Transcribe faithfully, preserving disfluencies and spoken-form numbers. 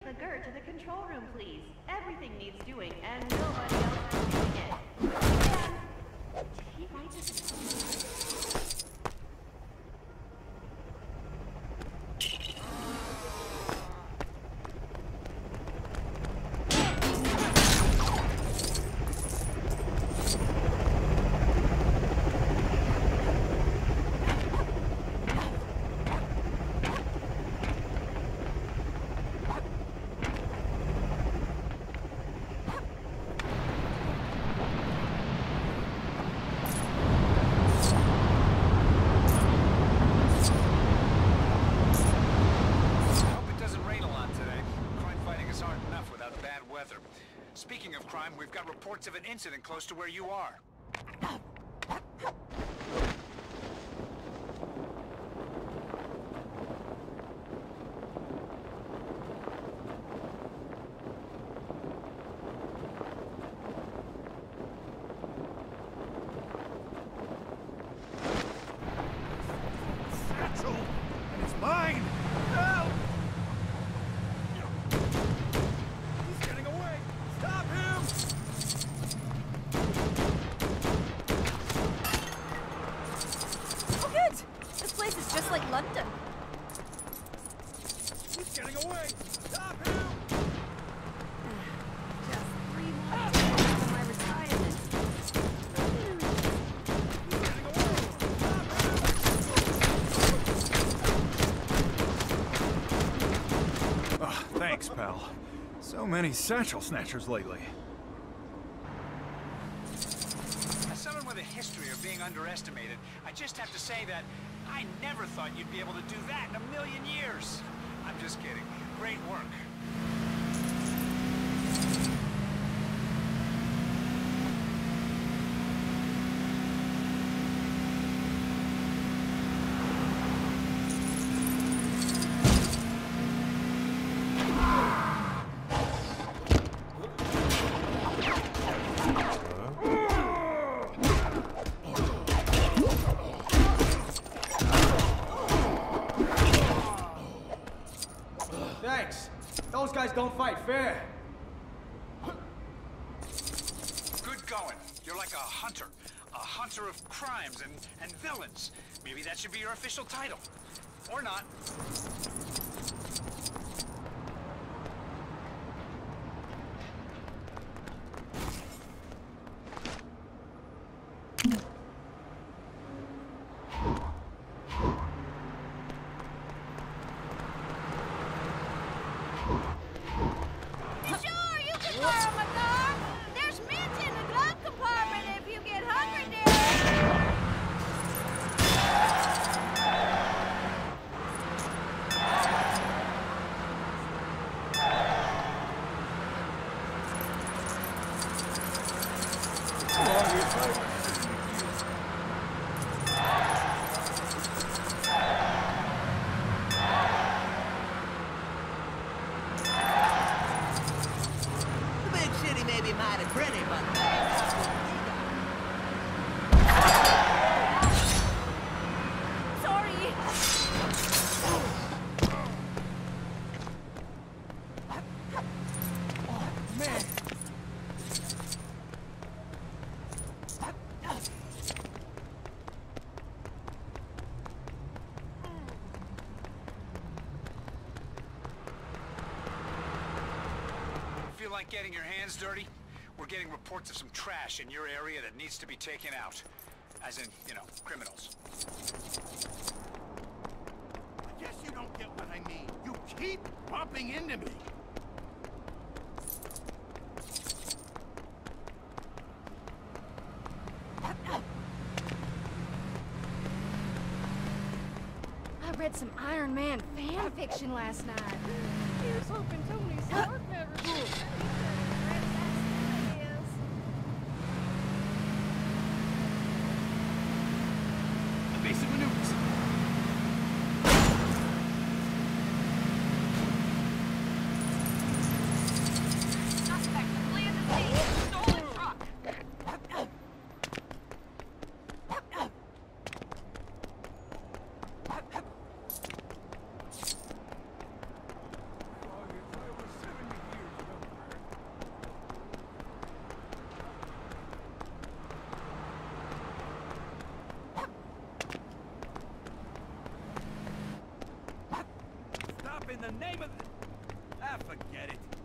The G U R to the control room, please. Everything needs doing, and nobody else is doing it. And did he write this? We've got reports of an incident close to where you are. Satchel! And it's mine! Help! He's getting away! Stop him! Oh, good! This place is just like London. He's getting away! Stop him! Just three more days for my retirement. He's getting away! Stop him! Oh, thanks, pal. So many satchel snatchers lately. As someone with a history of being underestimated, I just have to say that I never thought you'd be able to do that in a million years. I'm just kidding. Great work. Thanks. Those guys don't fight fair. Good going. You're like a hunter. A hunter of crimes and, and villains. Maybe that should be your official title. Or not. Sure, you can borrow my car. There's mints in the glove compartment if you get hungry there. The big city may be mighty pretty, but Sorry. Man! Feel like getting your hands dirty? We're getting reports of some trash in your area that needs to be taken out. As in, you know, criminals. I guess you don't get what I mean. You keep bumping into me. I read some Iron Man fan fiction last night. Here's hoping Tony Stark never did. Basic maneuvers. Suspect fleeing the scene. Stolen truck. the name of the... Ah, forget it.